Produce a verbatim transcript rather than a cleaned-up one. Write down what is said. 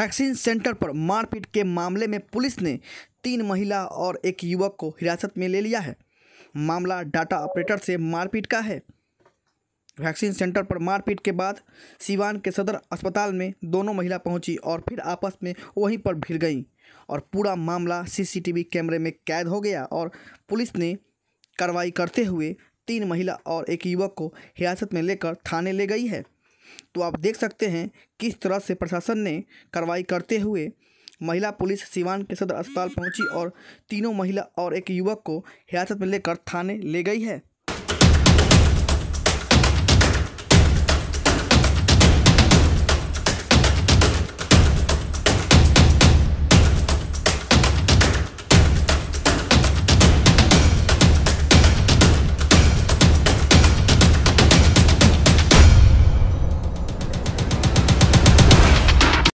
Vaccine centre पर मारपीट के मामले में पुलिस ने तीन महिला और एक युवक को हिरासत में ले लिया है। मामला डाटा ऑपरेटर से मारपीट का है। वैक्सीन सेंटर पर मारपीट के बाद सिवान के सदर अस्पताल में दोनों महिला पहुंची और फिर आपस में वहीं पर भिड़ गईं और पूरा मामला सीसीटीवी कैमरे में कैद हो गया और पुलिस ने कार्रवाई करते हुए तीन महिला और एक युवक को हिरासत में लेकर थाने ले गई है। तो आप देख सकते हैं किस तरह से प्रशासन ने कार्रवाई करते हुए महिला पुलिस सिवान के सदर अस्पताल पहुंची और तीनों महिला और एक युवक को हिरासत में लेकर थाने ले गई है।